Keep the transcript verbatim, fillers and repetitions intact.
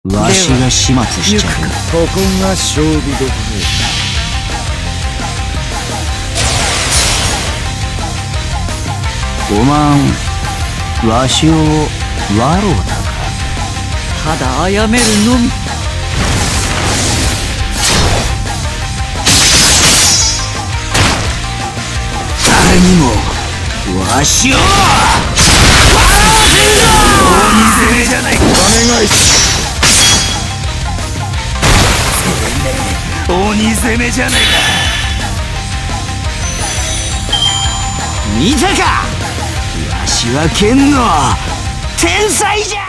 わしが始末しちゃう。 ここが勝負どころ。 おまんわしをわろうたか。 ただ殺めるのみ。 誰にもわしを笑わせるぞ。鬼攻めじゃないか。お願いし鬼攻めじゃないか。見たか、わしは剣の天才じゃ。